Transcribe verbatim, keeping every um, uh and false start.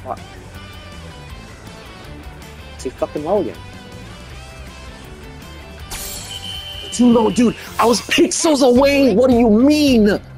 What? Too fucking low again. Too low, dude. I was pixels away. What do you mean?